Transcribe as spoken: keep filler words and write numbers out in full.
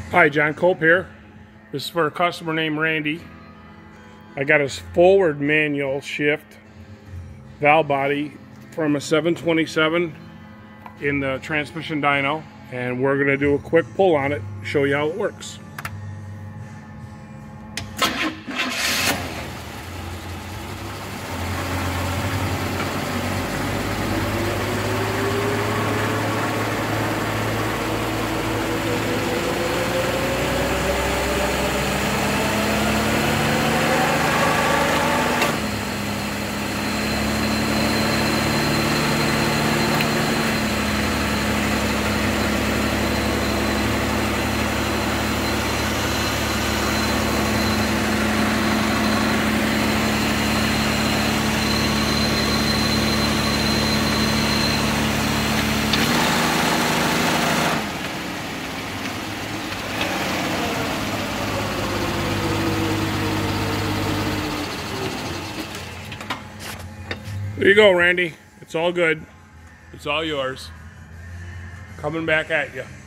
Hi, John Cope here. This is for a customer named Randy. I got his forward manual shift valve body from a seven twenty-seven in the transmission dyno, and we're going to do a quick pull on it, show you how it works. There you go, Randy. It's all good. It's all yours. Coming back at you.